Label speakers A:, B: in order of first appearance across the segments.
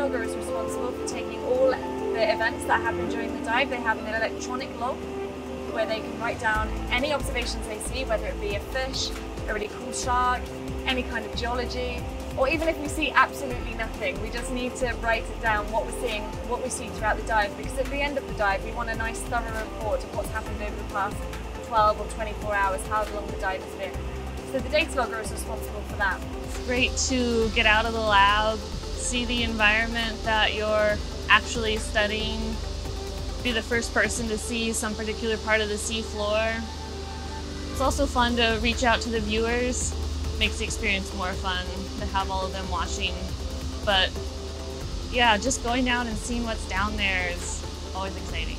A: logger is responsible for taking all the events that happen during the dive. They have an electronic log where they can write down any observations they see, whether it be a fish, a really cool shark, any kind of geology, or even if we see absolutely nothing, we just need to write it down, what we're seeing, what we see throughout the dive, because at the end of the dive we want a nice thorough report of what's happened over the past 12 or 24 hours, however long the dive has been. So the data logger is responsible for that.
B: It's great to get out of the lab, see the environment that you're actually studying, be the first person to see some particular part of the sea floor. It's also fun to reach out to the viewers. Makes the experience more fun to have all of them watching. But yeah, just going down and seeing what's down there is always exciting.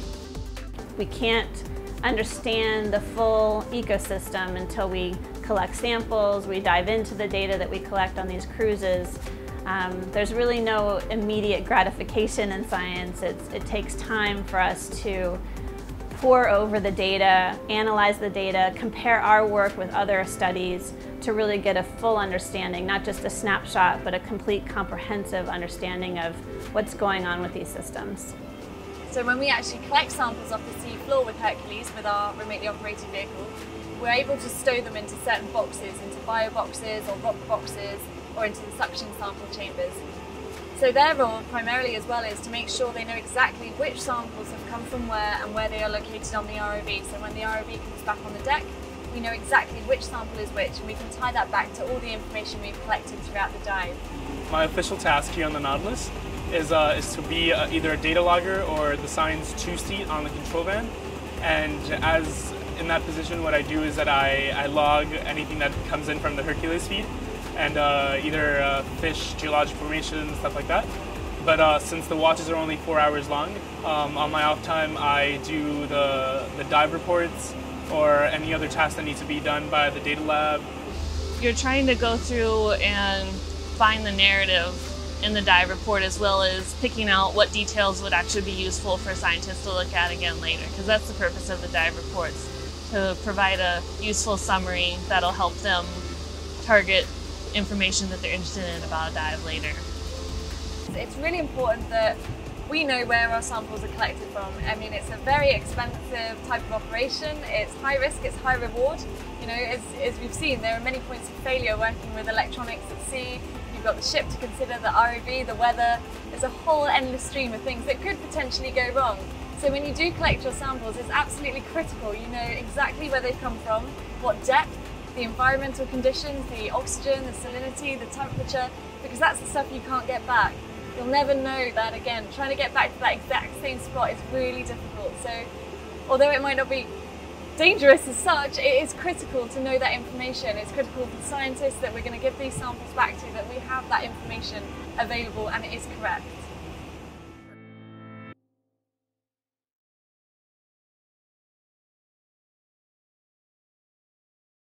C: We can't understand the full ecosystem until we collect samples, we dive into the data that we collect on these cruises. There's really no immediate gratification in science. It takes time for us to pore over the data, analyze the data, compare our work with other studies to really get a full understanding, not just a snapshot, but a complete comprehensive understanding of what's going on with these systems.
A: So when we actually collect samples off the sea floor with Hercules, with our remotely operated vehicle, we're able to stow them into certain boxes, into bio boxes or rock boxes, or into the suction sample chambers. So their role primarily as well is to make sure they know exactly which samples have come from where and where they are located on the ROV. So when the ROV comes back on the deck, we know exactly which sample is which, and we can tie that back to all the information we've collected throughout the dive.
D: My official task here on the Nautilus is to be either a data logger or the Science 2 seat on the control van. And as in that position, what I do is that I log anything that comes in from the Hercules feed, and either fish, geologic formations, stuff like that. But since the watches are only 4 hours long, on my off time I do the dive reports or any other tasks that need to be done by the data lab.
B: You're trying to go through and find the narrative in the dive report, as well as picking out what details would actually be useful for scientists to look at again later, because that's the purpose of the dive reports, to provide a useful summary that'll help them target information that they're interested in about a dive later.
A: It's really important that we know where our samples are collected from. I mean, it's a very expensive type of operation. It's high risk, it's high reward. You know, as we've seen, there are many points of failure working with electronics at sea. You've got the ship to consider, the ROV, the weather. There's a whole endless stream of things that could potentially go wrong. So when you do collect your samples, it's absolutely critical. You know exactly where they've come from, what depth, the environmental conditions, the oxygen, the salinity, the temperature, because that's the stuff you can't get back. You'll never know that again. Trying to get back to that exact same spot is really difficult. So although it might not be dangerous as such, it is critical to know that information. It's critical for scientists that we're going to give these samples back to, that we have that information available and it is correct.